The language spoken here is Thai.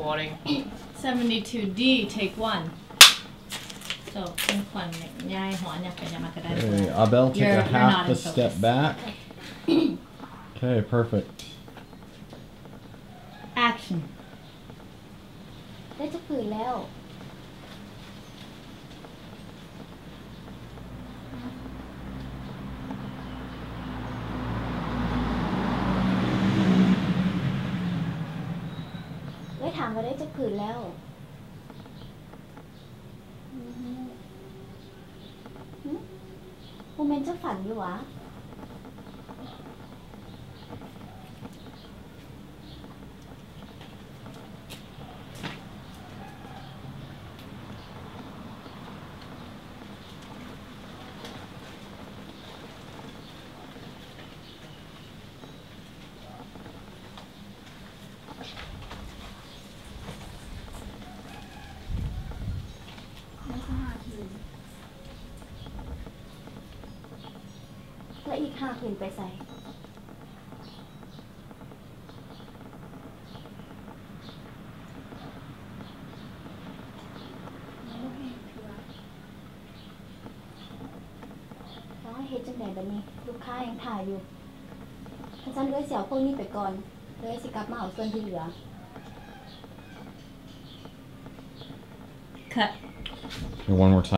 recording. 72D take 1 so เป็นขวัญยายหอนอยากเป็นยามากระได้ Okay, Abel, take You're a half not a in step focus. back. Okay, perfect. action ได้จะผืนแล้วได้ถามว่าได้จะผืนแล้วโมเมนต์จะฝันอยู่วะแล้วอีก5 คืนไปใส่ต้องให้เฮ็ดจังใดแบบนี้ลูกค้ายังถ่ายอยู่ถ้าฉันเลยเสียวพวกนี้ไปก่อนเลยสิกลับมาเอาส่วนที่เหลือ cut Okay, one more time.